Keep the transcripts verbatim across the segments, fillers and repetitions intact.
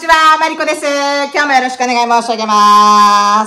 ちは、マリコです。今日もよろしくお願い申し上げます。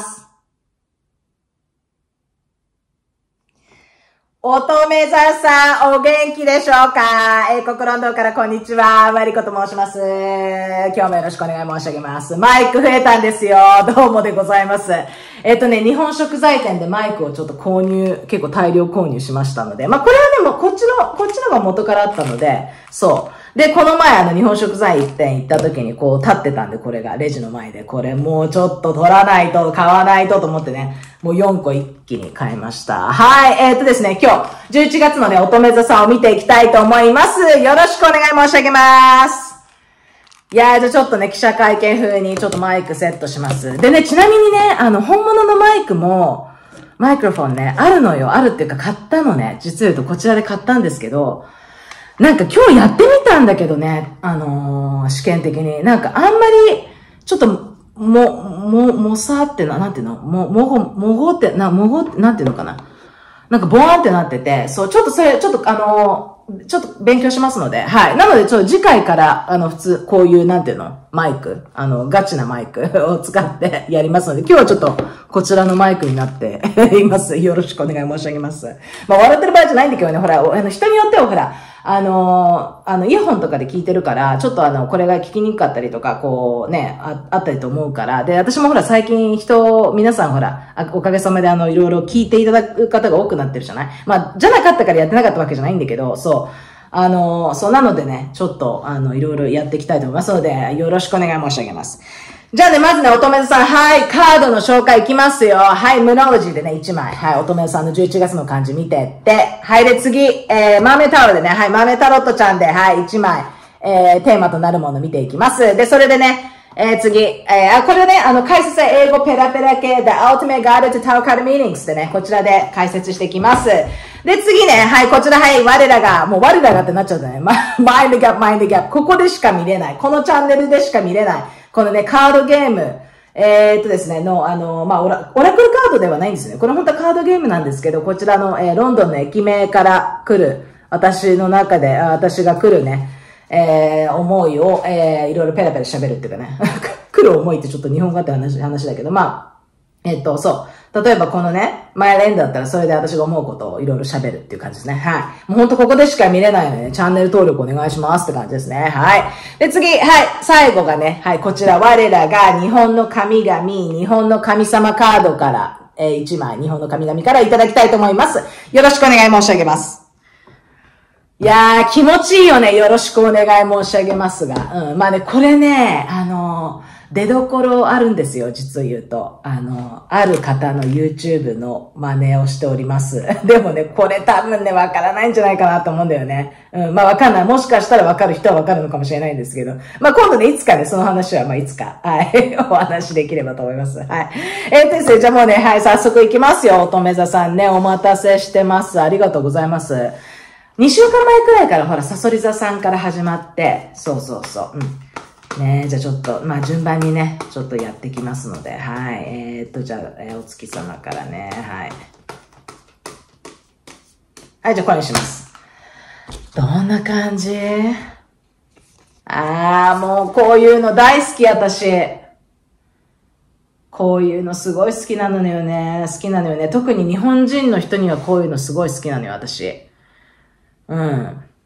乙女座さん、お元気でしょうか？英国ロンドンからこんにちは、マリコと申します。今日もよろしくお願い申し上げます。マイク増えたんですよ。どうもでございます。えっとね、日本食材店でマイクをちょっと購入、結構大量購入しましたので、まあこれはでもこっちの、こっちのが元からあったので、そう。で、この前あの日本食材店行った時にこう立ってたんで、これがレジの前で、これもうちょっと取らないと、買わないとと思ってね、もうよんこ一気に買いました。はい、えー、っとですね、今日じゅういちがつのね、乙女座さんを見ていきたいと思います。よろしくお願い申し上げます。いやー、じゃあちょっとね、記者会見風にちょっとマイクセットします。でね、ちなみにね、あの、本物のマイクも、マイクロフォンね、あるのよ。あるっていうか買ったのね。実を言うとこちらで買ったんですけど、なんか今日やってみたんだけどね、あのー、試験的に。なんかあんまり、ちょっと、も、も、もさってな、なんていうのも、もご、もごって、な、もごって、なんていうのかななんかボーンってなってて、そう、ちょっとそれ、ちょっとあのー、ちょっと勉強しますので、はい。なので、ちょっと次回から、あの、普通、こういう、なんていうのマイク、あの、ガチなマイクを使ってやりますので、今日はちょっと、こちらのマイクになっています。よろしくお願い申し上げます。まあ、笑ってる場合じゃないんだけどね、ほら、あの、人によってはほら、あの、あの、イヤホンとかで聞いてるから、ちょっとあの、これが聞きにくかったりとか、こうね、あ、あったりと思うから。で、私もほら、最近人、皆さんほら、おかげさまであの、いろいろ聞いていただく方が多くなってるじゃない？まあ、じゃなかったからやってなかったわけじゃないんだけど、そう。あの、そうなのでね、ちょっと、あの、いろいろやっていきたいと思いますので、よろしくお願い申し上げます。じゃあね、まずね、乙女座さん、はい、カードの紹介いきますよ。はい、無能字でね、いちまい。はい、乙女座さんのじゅういちがつの漢字見てって。はい、で、次、えー、マーメタロでね、はい、マーメタロットちゃんで、はい、いちまい、えー、テーマとなるもの見ていきます。で、それでね、えー、次、えー、あ、これね、あの、解説は英語ペラペラ系、The Ultimate Guide to Tarot Card Meanings でね、こちらで解説していきます。で、次ね、はい、こちら、はい、我らが、もう我らがってなっちゃったね。Mind the Gap, Mind the Gap。ここでしか見れない。このチャンネルでしか見れない。このね、カードゲーム。えーっとですね、の、あの、まあ、オラ、オラクルカードではないんですね。これ本当はカードゲームなんですけど、こちらの、えー、ロンドンの駅名から来る、私の中で、あ私が来るね、えー、思いを、えー、いろいろペラペラ喋るっていうかね。来る思いってちょっと日本語って話、話だけど、まあ、えっと、そう。例えばこのね、マイレーンだったらそれで私が思うことをいろいろ喋るっていう感じですね。はい。もうほんとここでしか見れないので、ね、チャンネル登録お願いしますって感じですね。はい。で、次、はい。最後がね、はい。こちら、我らが日本の神々、日本の神様カードから、えー、いちまい、日本の神々からいただきたいと思います。よろしくお願い申し上げます。いやー、気持ちいいよね。よろしくお願い申し上げますが。うん。まあね、これね、あのー、出どころあるんですよ、実を言うと。あの、ある方の YouTube の真似をしております。でもね、これ多分ね、わからないんじゃないかなと思うんだよね。うん、まあわかんない。もしかしたらわかる人はわかるのかもしれないんですけど。まあ今度ね、いつかね、その話はまあいつか、はい、お話できればと思います。はい。えーとですね、じゃあもうね、はい、早速いきますよ。乙女座さんね、お待たせしてます。ありがとうございます。にしゅうかんまえくらいからほら、サソリ座さんから始まって、そうそうそう。うん。ねえ、じゃあちょっと、まあ順番にね、ちょっとやってきますので、はい。えー、っと、じゃあ、えー、お月様からね、はい。はい、じゃあこれにします。どんな感じ？あー、もうこういうの大好き、私。こういうのすごい好きなのよね。好きなのよね。特に日本人の人にはこういうのすごい好きなのよ、私。うん。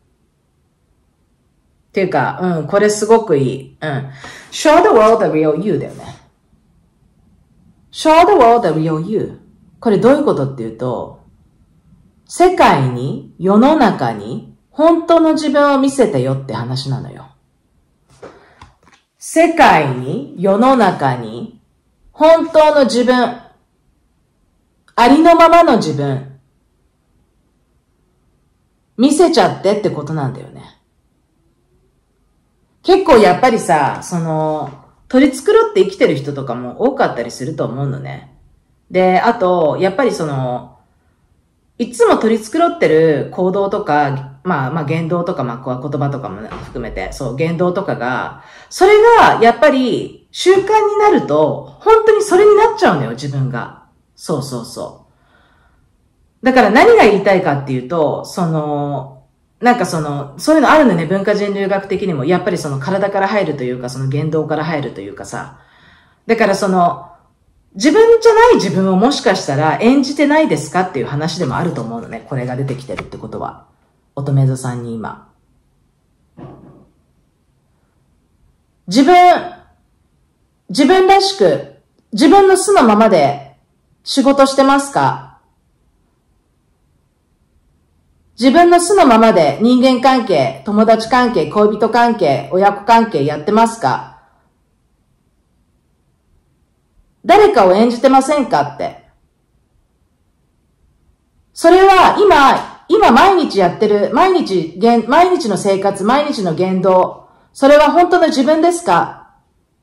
っていうか、うん、これすごくいい。うん。Show the world the real you だよね。Show the world the real you。これどういうことっていうと、世界に、世の中に、本当の自分を見せてよって話なのよ。世界に、世の中に、本当の自分、ありのままの自分、見せちゃってってことなんだよね。結構やっぱりさ、その、取り繕って生きてる人とかも多かったりすると思うのね。で、あと、やっぱりその、いつも取り繕ってる行動とか、まあまあ言動とか、まあ言葉とかも含めて、そう、言動とかが、それがやっぱり習慣になると、本当にそれになっちゃうのよ、自分が。そうそうそう。だから何が言いたいかっていうと、その、 なんかその、そういうのあるのね、文化人類学的にも。やっぱりその体から入るというか、その言動から入るというかさ。だからその、自分じゃない自分をもしかしたら演じてないですかっていう話でもあると思うのね。これが出てきてるってことは。乙女座さんに今。自分、自分らしく、自分の素のままで仕事してますか？自分の素のままで人間関係、友達関係、恋人関係、親子関係やってますか？誰かを演じてませんかって。それは今、今毎日やってる、毎日、毎日の生活、毎日の言動、それは本当の自分ですか？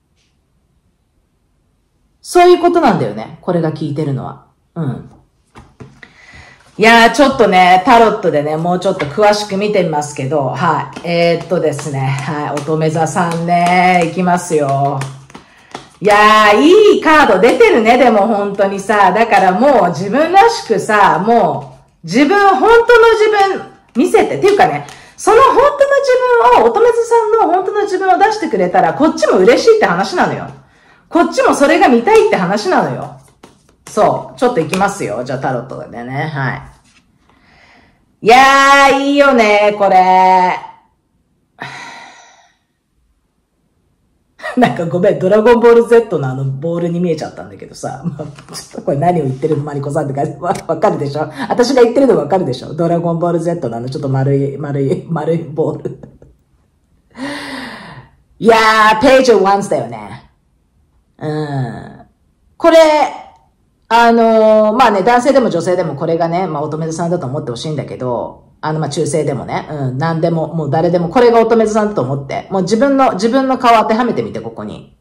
そういうことなんだよね。これが聞いてるのは。うん。いやー、ちょっとね、タロットでね、もうちょっと詳しく見てみますけど、はい。えー、っとですね、はい。乙女座さんね、いきますよ。いやー、いいカード出てるね、でも本当にさ。だからもう自分らしくさ、もう自分、本当の自分見せて。っていうかね、その本当の自分を、乙女座さんの本当の自分を出してくれたら、こっちも嬉しいって話なのよ。こっちもそれが見たいって話なのよ。そう。ちょっといきますよ。じゃあタロットでね。はい。いやー、いいよね、これ。なんかごめん、ドラゴンボール Z のあのボールに見えちゃったんだけどさ。まあ、ちょっとこれ何を言ってるのマリコさんってか、わかるでしょ？私が言ってるのわかるでしょ？ドラゴンボール Z のあのちょっと丸い、丸い、丸いボール。いやー、ページオブワンズだよね。うん。これ、あのー、まあね、男性でも女性でもこれがね、まあ乙女座さんだと思ってほしいんだけど、あの、ま、中性でもね、うん、何でも、もう誰でも、これが乙女座さんだと思って、もう自分の、自分の顔当てはめてみて、ここに。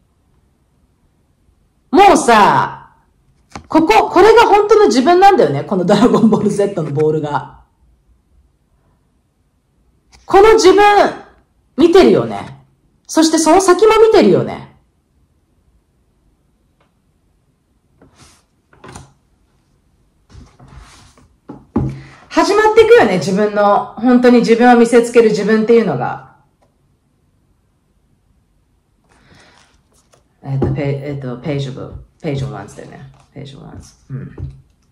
もうさ、ここ、これが本当の自分なんだよね、このドラゴンボール Z のボールが。この自分、見てるよね。そしてその先も見てるよね。始まっていくよね、自分の、本当に自分を見せつける自分っていうのが。えっと、ペえっと、ページオブ、ページオブワンズだよね。ページオブワンズ。うん。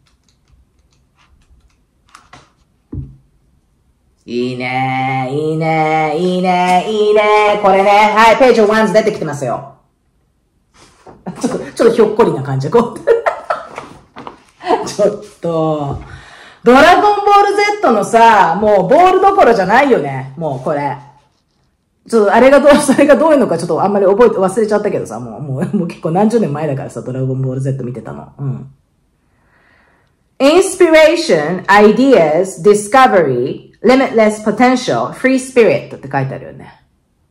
いいねいいねいいねいいねこれね。はい、ページオブワンズ出てきてますよ。ちょっと、ちょっとひょっこりな感じ。こうちょっと、ドラゴンボール Z のさ、もうボールどころじゃないよね。もうこれ。ちょっとあれがどう、それがどういうのかちょっとあんまり覚えて、忘れちゃったけどさ、もう、もう、もう結構何十年前だからさ、ドラゴンボール Z 見てたの。うん。Inspiration, ideas, discovery, limitless potential, free spirit って書いてあるよね。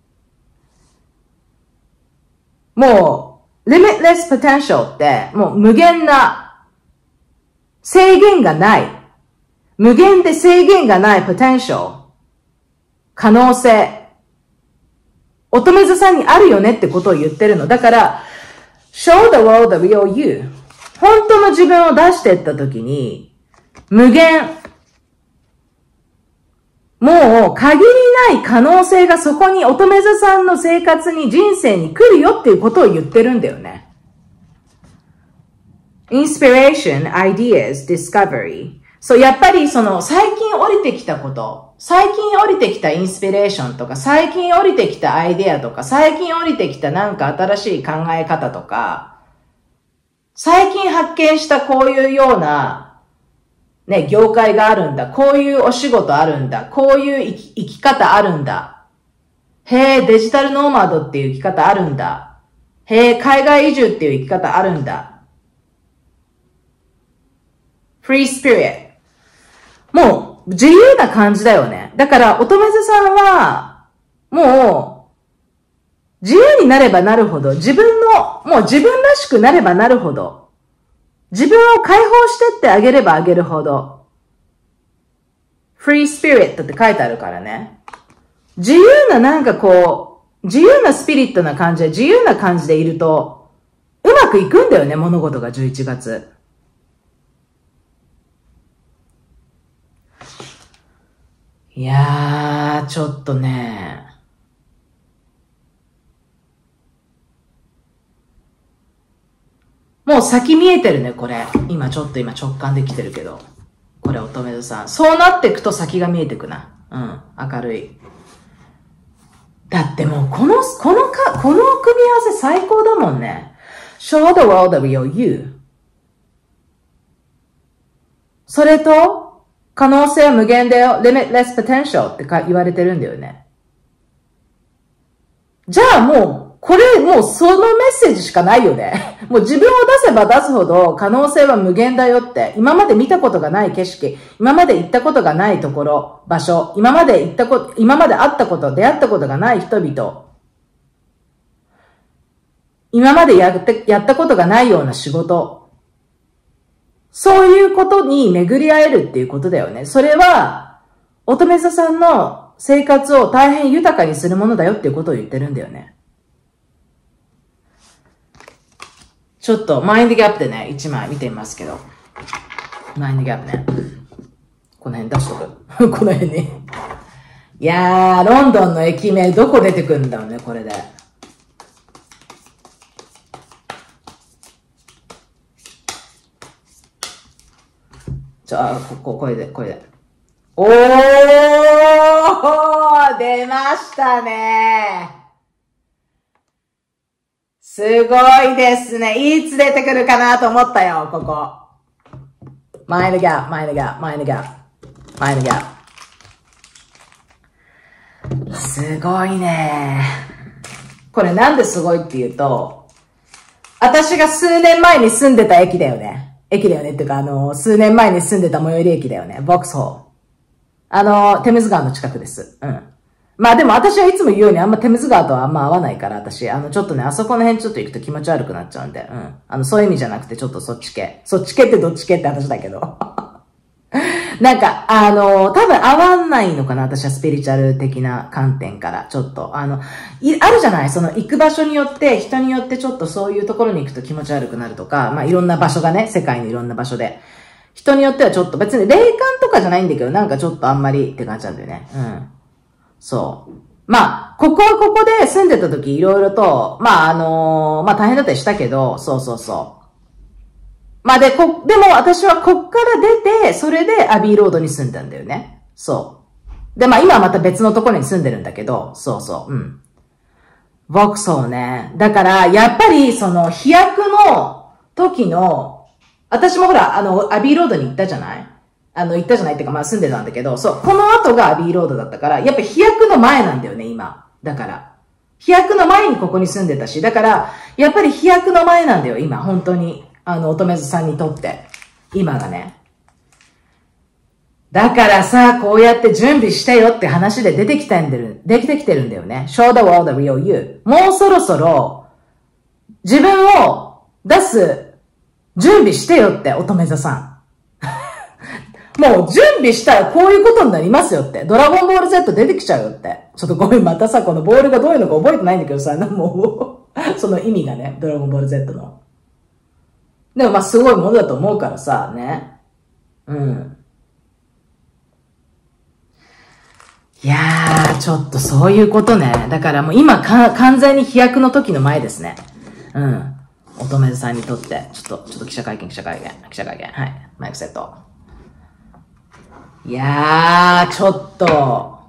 もう、limitless potential って、もう無限な、制限がない。無限で制限がない potential。可能性。乙女座さんにあるよねってことを言ってるの。だから、show the world the real you。本当の自分を出していったときに、無限。もう限りない可能性がそこに乙女座さんの生活に人生に来るよっていうことを言ってるんだよね。Inspiration, ideas, discovery。そう、やっぱりその最近降りてきたこと、最近降りてきたインスピレーションとか、最近降りてきたアイデアとか、最近降りてきたなんか新しい考え方とか、最近発見したこういうような、ね、業界があるんだ。こういうお仕事あるんだ。こういう生き、生き方あるんだ。へえ、デジタルノーマドっていう生き方あるんだ。へえ、海外移住っていう生き方あるんだ。フリースピリット。もう、自由な感じだよね。だから、乙女座さんは、もう、自由になればなるほど、自分の、もう自分らしくなればなるほど、自分を解放してってあげればあげるほど、フリースピリットって書いてあるからね。自由ななんかこう、自由なスピリットな感じで、自由な感じでいると、うまくいくんだよね、物事がじゅういちがつ。 いやー、ちょっとね。もう先見えてるね、これ。今ちょっと今直感できてるけど。これ乙女座さん。そうなっていくと先が見えてくな。うん、明るい。だってもうこの、このか、この組み合わせ最高だもんね。Show the world the real you。それと、可能性は無限だよ。limitless potential ってか言われてるんだよね。じゃあもう、これもうそのメッセージしかないよね。もう自分を出せば出すほど可能性は無限だよって。今まで見たことがない景色、今まで行ったことがないところ、場所、今まで行ったこと、今まで会ったこと、出会ったことがない人々。今までやって、やったことがないような仕事。そういうことに巡り合えるっていうことだよね。それは、乙女座さんの生活を大変豊かにするものだよっていうことを言ってるんだよね。ちょっとマインドギャップでね、一枚見てみますけど。マインドギャップね。この辺出しとく。この辺に。いやー、ロンドンの駅名どこ出てくるんだろうね、これで。じゃあ、ここ、これで、これで。おー出ましたね。すごいですね。いつ出てくるかなと思ったよ、ここ。マインドギャップ、マインドギャップ、マインドギャップ、マインドギャップ。すごいね。これなんですごいって言うと、私が数年前に住んでた駅だよね。駅だよねっていうか、あの、数年前に住んでた最寄り駅だよね。ボックスホール。あの、テムズ川の近くです。うん。まあでも私はいつも言うようにあんまテムズ川とはあんま合わないから、私、あの、ちょっとね、あそこの辺ちょっと行くと気持ち悪くなっちゃうんで、うん。あの、そういう意味じゃなくて、ちょっとそっち系。そっち系ってどっち系って話だけど。なんか、あの、多分合わないのかな、私はスピリチュアル的な観点から、ちょっと、あの、い、あるじゃないその行く場所によって、人によってちょっとそういうところに行くと気持ち悪くなるとか、まあいろんな場所がね、世界のいろんな場所で。人によってはちょっと別に霊感とかじゃないんだけど、なんかちょっとあんまりって感じなんだよね。うん。そう。まあ、ここはここで住んでた時いろいろと、まああのー、まあ大変だったりしたけど、そうそうそう。まあで、こ、でも私はこっから出て、それでアビーロードに住んだんだよね。そう。で、まあ今はまた別のところに住んでるんだけど、そうそう、うん。ボクソーね。だから、やっぱりその飛躍の時の、私もほら、あの、アビーロードに行ったじゃないあの、行ったじゃないっていうか、まあ住んでたんだけど、そう、この後がアビーロードだったから、やっぱ飛躍の前なんだよね、今。だから。飛躍の前にここに住んでたし、だから、やっぱり飛躍の前なんだよ、今、本当に。あの、乙女座さんにとって。今がね。だからさ、こうやって準備してよって話で出てきたんだよ、できてきてるんだよね。Show the world the real you. もうそろそろ、自分を出す準備してよって、乙女座さん。もう準備したらこういうことになりますよって。ドラゴンボール Z 出てきちゃうよって。ちょっとごめん、またさ、このボールがどういうのか覚えてないんだけどさ、もう、その意味がね、ドラゴンボール Z の。でもまあすごいものだと思うからさ、ね。うん。いやー、ちょっとそういうことね。だからもう今か完全に飛躍の時の前ですね。うん。乙女座さんにとって。ちょっと、ちょっと記者会見、記者会見、記者会見。はい。マイクセット。いやー、ちょっと。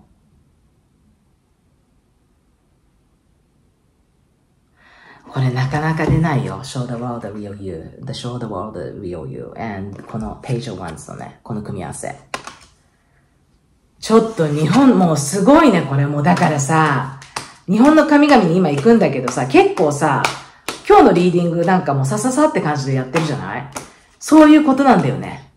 これなかなか出ないよ。Show the world the real you. The show the world the real you. And この page of wands のね、この組み合わせ。ちょっと日本、もうすごいね、これもうだからさ、日本の神々に今行くんだけどさ、結構さ、今日のリーディングなんかもさささって感じでやってるじゃない？そういうことなんだよね。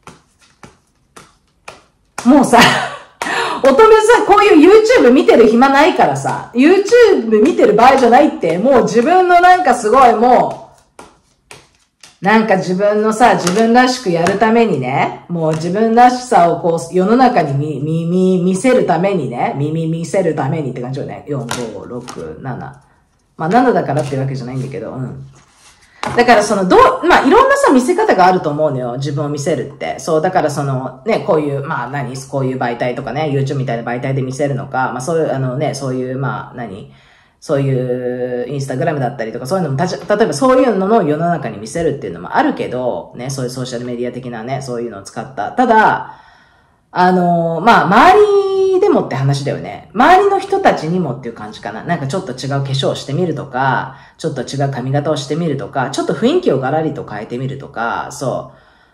もうさ、乙女さん、こういう YouTube 見てる暇ないからさ、YouTube 見てる場合じゃないって、もう自分のなんかすごいもう、なんか自分のさ、自分らしくやるためにね、もう自分らしさをこう、世の中に見、見、見、見せるためにね、耳見せるためにって感じよね。よん、ご、ろく、なな。まあななだからっていうわけじゃないんだけど、うん。 だからその、どう、まあ、いろんなさ、見せ方があると思うのよ。自分を見せるって。そう、だからその、ね、こういう、まあ、何、こういう媒体とかね、YouTube みたいな媒体で見せるのか、まあ、そういう、あのね、そういう、まあ、何、そういう、インスタグラムだったりとか、そういうのもたち、例えばそういうのの世の中に見せるっていうのもあるけど、ね、そういうソーシャルメディア的なね、そういうのを使った。ただ、あの、まあ、周りでもって話だよね。周りの人たちにもっていう感じかな。なんかちょっと違う化粧をしてみるとか、ちょっと違う髪型をしてみるとか、ちょっと雰囲気をガラリと変えてみるとか、そう。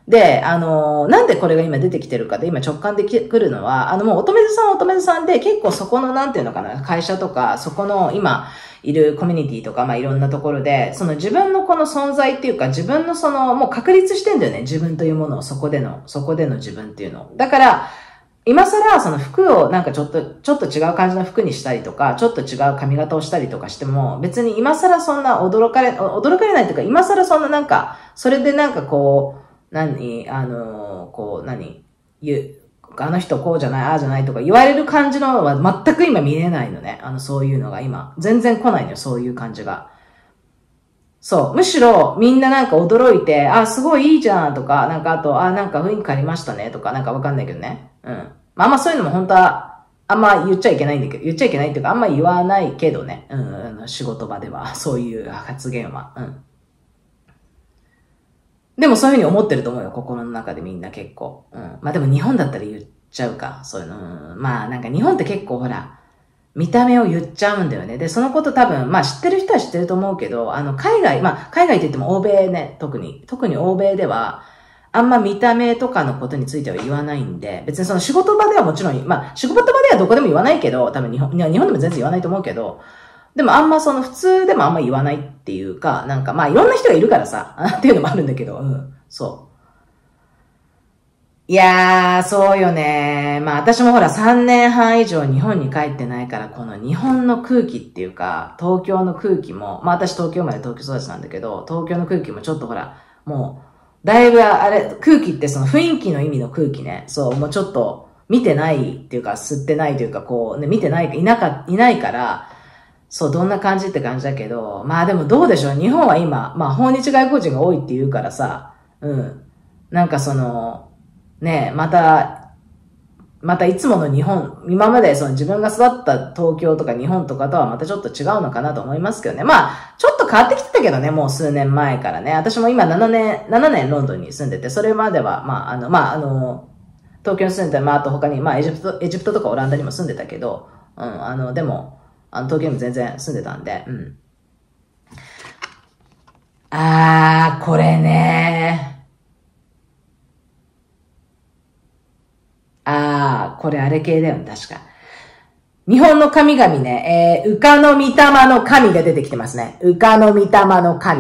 で、あの、なんでこれが今出てきてるかで今直感でくるのは、あのもう乙女座さんは乙女座さんで結構そこのなんていうのかな、会社とか、そこの今いるコミュニティとか、まあいろんなところで、その自分のこの存在っていうか、自分のその、もう確立してんだよね。自分というものを、そこでの、そこでの自分っていうのを。だから、今更、その服をなんかちょっと、ちょっと違う感じの服にしたりとか、ちょっと違う髪型をしたりとかしても、別に今更そんな驚かれ、驚かれないというか、今更そんななんか、それでなんかこう、何、あの、こう、何、言う、あの人こうじゃない、ああじゃないとか言われる感じのは全く今見えないのね。あの、そういうのが今。全然来ないのよ、そういう感じが。そう。むしろ、みんななんか驚いて、あ、すごいいいじゃんとか、なんかあと、あ、なんか雰囲気変わりましたねとか、なんかわかんないけどね。うん。まあ、あんまそういうのも本当は、あんま言っちゃいけないんだけど、言っちゃいけないっていうか、あんま言わないけどね。うん、仕事場では、そういう発言は。うん。でもそういうふうに思ってると思うよ、心の中でみんな結構。うん。まあでも日本だったら言っちゃうか、そういうの。うん、まあなんか日本って結構ほら、見た目を言っちゃうんだよね。で、そのこと多分、まあ知ってる人は知ってると思うけど、あの、海外、まあ海外って言っても欧米ね、特に、特に欧米では、あんま見た目とかのことについては言わないんで、別にその仕事場ではもちろん、まあ仕事場ではどこでも言わないけど、多分日本、日本でも全然言わないと思うけど、でもあんまその普通でもあんま言わないっていうか、なんかまあいろんな人がいるからさ、っていうのもあるんだけど、うん、そう。いやー、そうよね。まあ私もほらさんねんはん以上日本に帰ってないから、この日本の空気っていうか、東京の空気も、まあ私東京まで東京育ちなんだけど、東京の空気もちょっとほら、もう、だいぶあれ、空気ってその雰囲気の意味の空気ね。そう、もうちょっと見てないっていうか、吸ってないというか、こうね、見てない、いなか、いないから、そう、どんな感じって感じだけど、まあでもどうでしょう。日本は今、まあ訪日外国人が多いって言うからさ、うん。なんかその、ねえ、また、またいつもの日本、今までその自分が育った東京とか日本とかとはまたちょっと違うのかなと思いますけどね。まあ、ちょっと変わってきてたけどね、もう数年前からね。私も今ななねん、ななねんロンドンに住んでて、それまでは、まあ、あの、まあ、あの、東京に住んでた、まあ、あと他に、まあ、エジプト、エジプトとかオランダにも住んでたけど、うん、あの、でも、あの、東京にも全然住んでたんで、うん。あー、これね。ああ、これあれ系だよね、確か。日本の神々ね、えー、うかの御霊の神が出てきてますね。うかの御霊の神。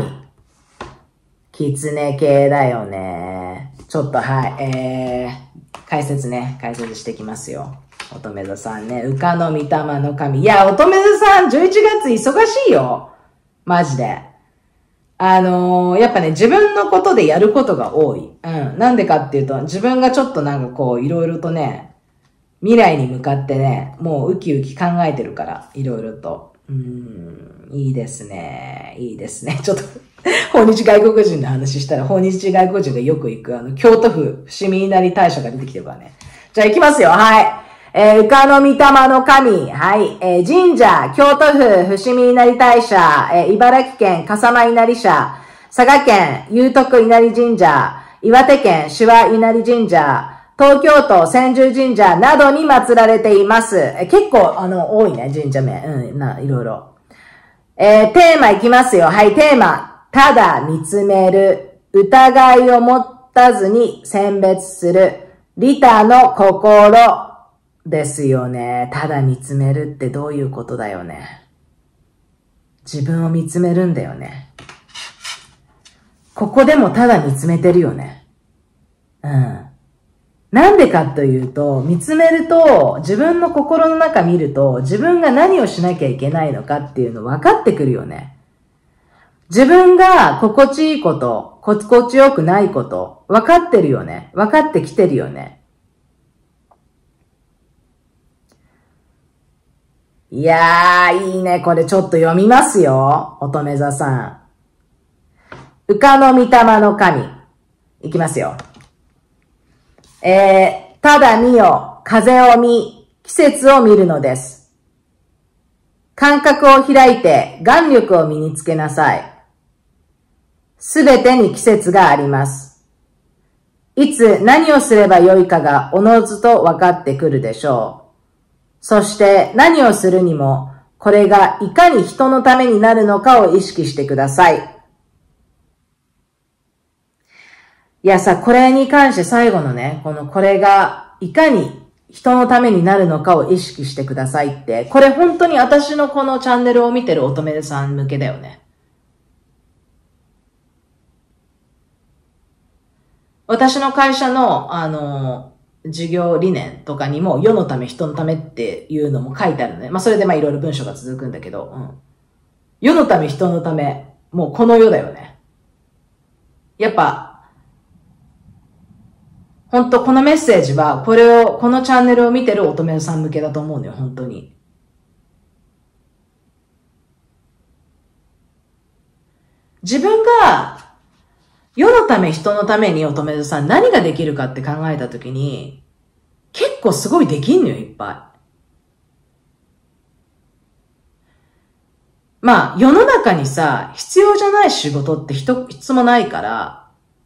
狐系だよね。ちょっとはい、えー、解説ね、解説してきますよ。乙女座さんね、うかの御霊の神。いや、乙女座さんじゅういちがつ忙しいよ。マジで。あのー、やっぱね、自分のことでやることが多い。うん。なんでかっていうと、自分がちょっとなんかこう、いろいろとね、未来に向かってね、もうウキウキ考えてるから、いろいろと。うーん、いいですね。いいですね。ちょっと、訪日外国人の話したら、訪日外国人がよく行く、あの、京都府伏見稲荷大社が出てきてるからね。じゃあ行きますよ。はい。えー、うかの御霊の神、はい、えー、神社、京都府伏見稲荷大社、えー、茨城県笠間稲荷社、佐賀県祐徳稲荷神社、岩手県手話稲荷神社、東京都千住神社などに祀られています。えー、結構、あの、多いね、神社名。うん、な、いろいろ。えー、テーマいきますよ。はい、テーマ。ただ見つめる。疑いを持たずに選別する。利他の心。ですよね。ただ見つめるってどういうことだよね。自分を見つめるんだよね。ここでもただ見つめてるよね。うん。なんでかというと、見つめると、自分の心の中見ると、自分が何をしなきゃいけないのかっていうの分かってくるよね。自分が心地いいこと、心地よくないこと、分かってるよね。分かってきてるよね。いやー、いいね。これちょっと読みますよ。乙女座さん。 羽化の御霊の神。いきますよ。えー、ただ見よ、風を見、季節を見るのです。感覚を開いて眼力を身につけなさい。すべてに季節があります。いつ何をすればよいかがおのずと分かってくるでしょう。そして何をするにも、これがいかに人のためになるのかを意識してください。いやさ、これに関して最後のね、このこれがいかに人のためになるのかを意識してくださいって、これ本当に私のこのチャンネルを見てる乙女さん向けだよね。私の会社の、あの、事業理念とかにも世のため人のためっていうのも書いてあるのね。まあそれでまあいろいろ文章が続くんだけど、うん。世のため人のため、もうこの世だよね。やっぱ、本当このメッセージは、これを、このチャンネルを見てる乙女さん向けだと思うのよ、本当に。自分が、世のため人のために乙女さん何ができるかって考えたときに、結構すごいできんのよ、いっぱい。まあ、世の中にさ、必要じゃない仕事って一つもないから、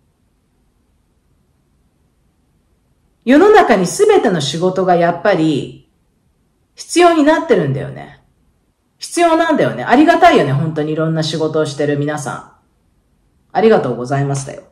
世の中にすべての仕事がやっぱり必要になってるんだよね。必要なんだよね。ありがたいよね。本当にいろんな仕事をしてる皆さん。ありがとうございましたよ。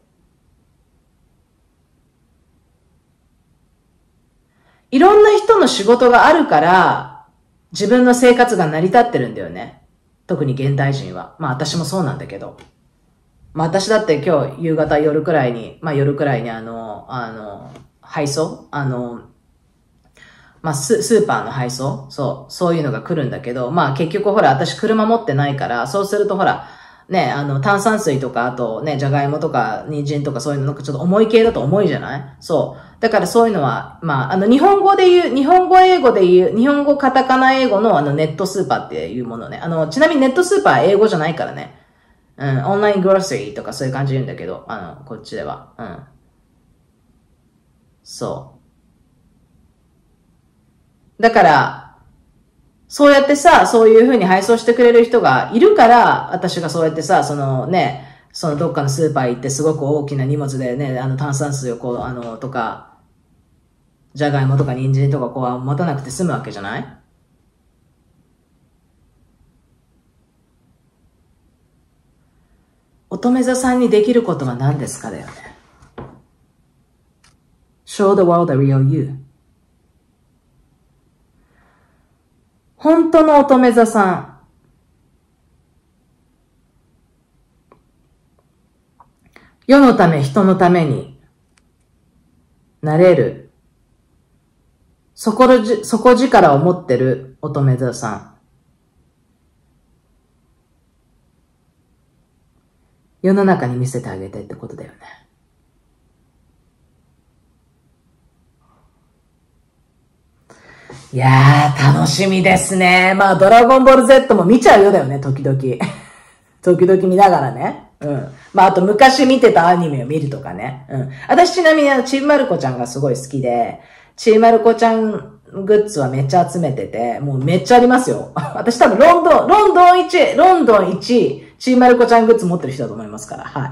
いろんな人の仕事があるから自分の生活が成り立ってるんだよね。特に現代人は。まあ私もそうなんだけど。まあ私だって今日夕方夜くらいに、まあ夜くらいにあの、あの、配送あの、まあス、スーパーの配送そう、そういうのが来るんだけど、まあ結局ほら、私車持ってないから、そうするとほら、ね、あの、炭酸水とか、あとね、じゃがいもとか、人参とかそういうのなんかちょっと重い系だと重いじゃないそう。だからそういうのは、まあ、あの、日本語で言う、日本語英語で言う、日本語カタカナ英語のあの、ネットスーパーっていうものね。あの、ちなみにネットスーパー英語じゃないからね。うん、オンライングロッサリーとかそういう感じで言うんだけど、あの、こっちでは。うん。そう。だから、そうやってさ、そういう風に配送してくれる人がいるから、私がそうやってさ、そのね、そのどっかのスーパー行ってすごく大きな荷物でね、あの炭酸水をこう、あの、とか、じゃがいもとか人参とかこう持たなくて済むわけじゃない？乙女座さんにできることは何ですかだよね。Show the world the real you。本当の乙女座さん。世のため人のためになれる。底じ、底力を持ってる乙女座さん。世の中に見せてあげてってことだよね。いやー、楽しみですね。まあ、ドラゴンボール Z も見ちゃうよだよね、時々。時々見ながらね。うん。まあ、あと昔見てたアニメを見るとかね。うん。私ちなみにあの、ちびまる子ちゃんがすごい好きで、ちびまる子ちゃんグッズはめっちゃ集めてて、もうめっちゃありますよ。私多分ロンドン、ロンドンいち、ロンドンいち、ちびまる子ちゃんグッズ持ってる人だと思いますから、はい。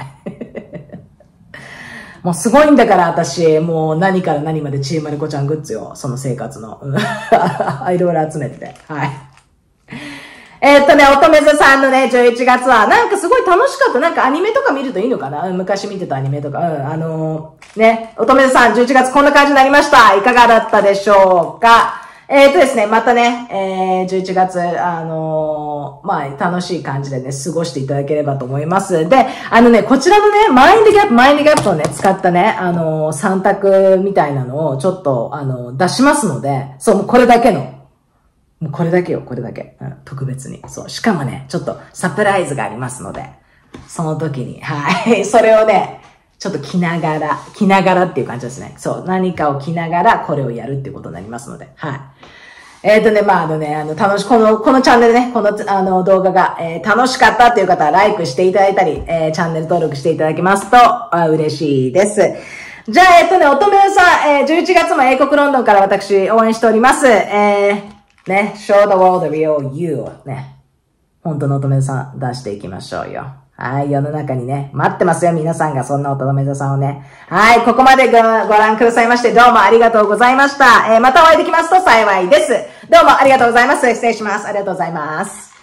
もうすごいんだから私、もう何から何までちびまる子ちゃんグッズよ。その生活の。いろいろ集めてて。はい。えー、っとね、乙女座さんのね、じゅういちがつは、なんかすごい楽しかった。なんかアニメとか見るといいのかな？昔見てたアニメとか。うん、あのー、ね、乙女座さんじゅういちがつこんな感じになりました。いかがだったでしょうか？えー、っとですね、またね、えー、じゅういちがつ、あのー、まあ、楽しい感じでね、過ごしていただければと思います。で、あのね、こちらのね、マインドギャップ、マインドギャップをね、使ったね、あのー、さん択みたいなのをちょっと、あのー、出しますので、そう、もうこれだけの。もうこれだけよ、これだけ。うん、特別に。そう。しかもね、ちょっとサプライズがありますので、その時に、はい。それをね、ちょっと着ながら、着ながらっていう感じですね。そう。何かを着ながらこれをやるっていうことになりますので、はい。 えっとね、まあ、あのね、あの、楽し、この、このチャンネルね、この、あの、動画が、えー、楽しかったという方は、ライクしていただいたり、えー、チャンネル登録していただけますと、あ嬉しいです。じゃあ、えっとね、乙女さん、えー、じゅういちがつも英国ロンドンから私、応援しております。えー、ね、show the world the real you ね。本当の乙女さん出していきましょうよ。はい、世の中にね、待ってますよ、皆さんが、そんな乙女座さんをね。はい、ここまでご、ご覧くださいまして、どうもありがとうございました。えー、またお会いできますと幸いです。どうもありがとうございます。失礼します。ありがとうございます。